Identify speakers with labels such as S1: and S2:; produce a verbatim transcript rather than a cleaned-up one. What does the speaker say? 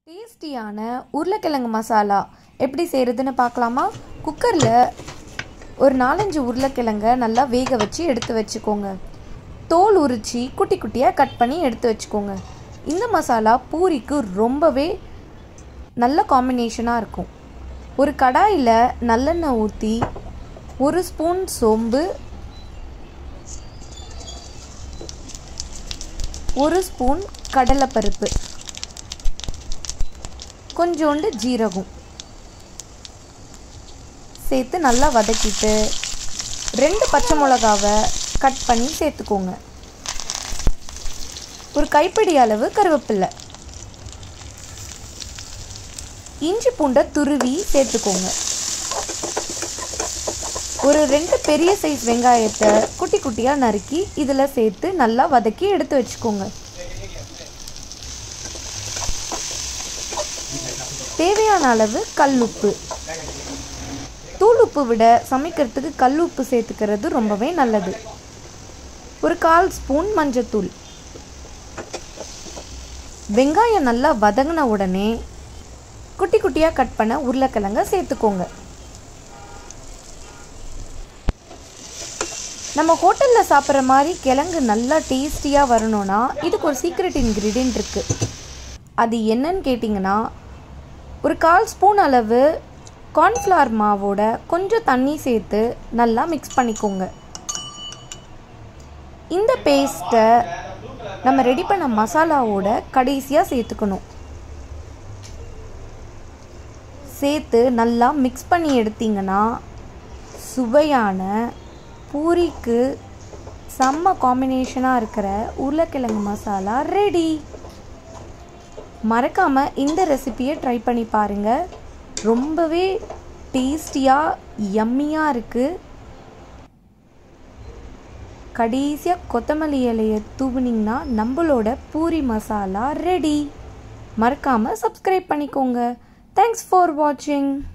S1: டேஸ்டியான உருளைக்கிழங்கு மசாலா எப்படி செய்கிறதுன்னு பார்க்கலாமா? குக்கரில் ஒரு நாலஞ்சு உருளைக்கிழங்க நல்லா வேக வச்சு எடுத்து வச்சுக்கோங்க. தோல் உரித்து குட்டி குட்டியாக கட் பண்ணி எடுத்து வச்சுக்கோங்க. இந்த மசாலா பூரிக்கு ரொம்பவே நல்ல காம்பினேஷனாக இருக்கும். ஒரு கடாயில் நல்லெண்ணெய் ஊற்றி ஒரு ஸ்பூன் சோம்பு, ஒரு ஸ்பூன் கடலைப்பருப்பு, கொஞ்சோண்டு ஜீரகம் சேர்த்து நல்லா வதக்கிட்டு ரெண்டு பச்சை மிளகாவை கட் பண்ணி சேர்த்துக்கோங்க. ஒரு கைப்பிடி அளவு கருவேப்பிலை, இஞ்சி பூண்டை துருவி சேர்த்துக்கோங்க. ஒரு ரெண்டு பெரிய சைஸ் வெங்காயத்தை குட்டி குட்டியாக நறுக்கி இதில் சேர்த்து நல்லா வதக்கி எடுத்து வச்சுக்கோங்க. தேவையான அளவு கல்லுப்பு. தூளுப்பு விட சமைக்கிறதுக்கு கல்லுப்பு சேர்த்துக்கிறது ரொம்பவே நல்லது. ஒரு கால் ஸ்பூன் மஞ்சத்தூள். வெங்காயம் நல்லா வதங்கின உடனே குட்டி குட்டியாக கட் பண்ண உருளைக்கிழங்க சேர்த்துக்கோங்க. நம்ம ஹோட்டலில் சாப்பிட்ற மாதிரி கிழங்கு நல்லா டேஸ்டியாக வரணும்னா இதுக்கு ஒரு சீக்ரெட் இன்க்ரீடியன்ட் இருக்குது. அது என்னன்னு கேட்டிங்கன்னா, ஒரு கால் ஸ்பூன் அளவு கார்ன்ஃப்ளவர் மாவோட கொஞ்சம் தண்ணி சேர்த்து நல்லா மிக்ஸ் பண்ணிக்கோங்க. இந்த பேஸ்ட்டை நம்ம ரெடி பண்ண மசாலாவோட கடைசியாக சேர்த்துக்கணும். சேர்த்து நல்லா மிக்ஸ் பண்ணி எடுத்திங்கன்னா சுவையான பூரிக்கு செம்ம காம்பினேஷனாக இருக்கிற உருளைக்கிழங்கு மசாலா ரெடி. மறக்காமல் இந்த ரெசிபியை ட்ரை பண்ணி பாருங்கள். ரொம்பவே டேஸ்டியாக யம்மியாக இருக்குது. கடைசியாக கொத்தமல்லி இலையை தூவுனிங்கன்னா நம்மளோட பூரி மசாலா ரெடி. மறக்காமல் சப்ஸ்கிரைப் பண்ணிக்கோங்க. தேங்க்ஸ் ஃபார் வாட்சிங்.